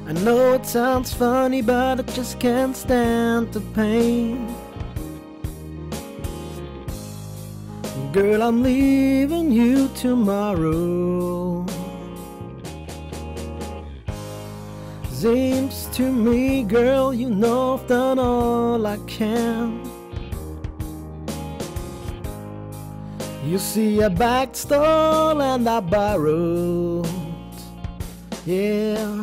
I know it sounds funny, but I just can't stand the pain. Girl, I'm leaving you tomorrow. Seems to me, girl, you know I've done all I can. You see, I backstole and I borrowed. Yeah.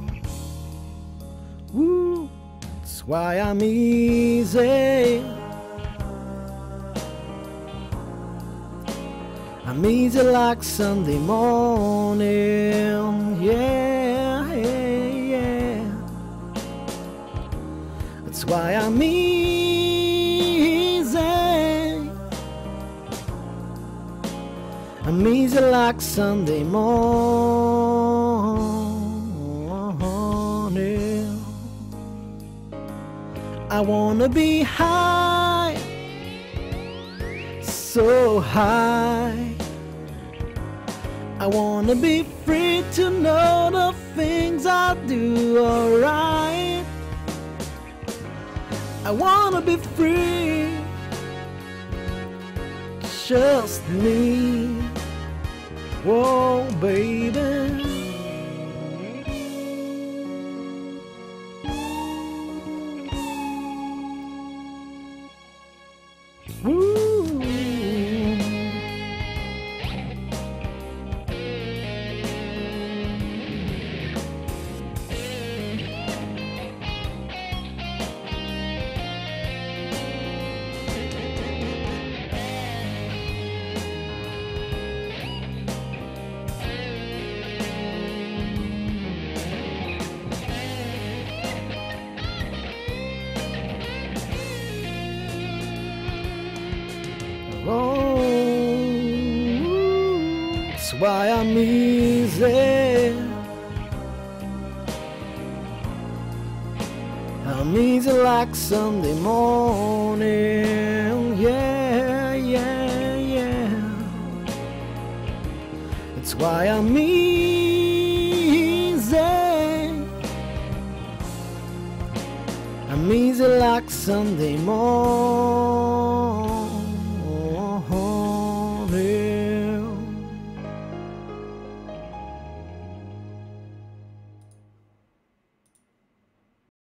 Woo. That's why I'm easy. I'm easy like Sunday morning. Yeah, yeah, yeah. That's why I'm easy. I'm easy like Sunday morning. I wanna be high, so high. I wanna be free to know the things I do alright. I wanna be free, just me. Whoa, baby. Woo. Oh, that's why I'm easy. I'm easy like Sunday morning. Yeah, yeah, yeah. That's why I'm easy. I'm easy like Sunday morning.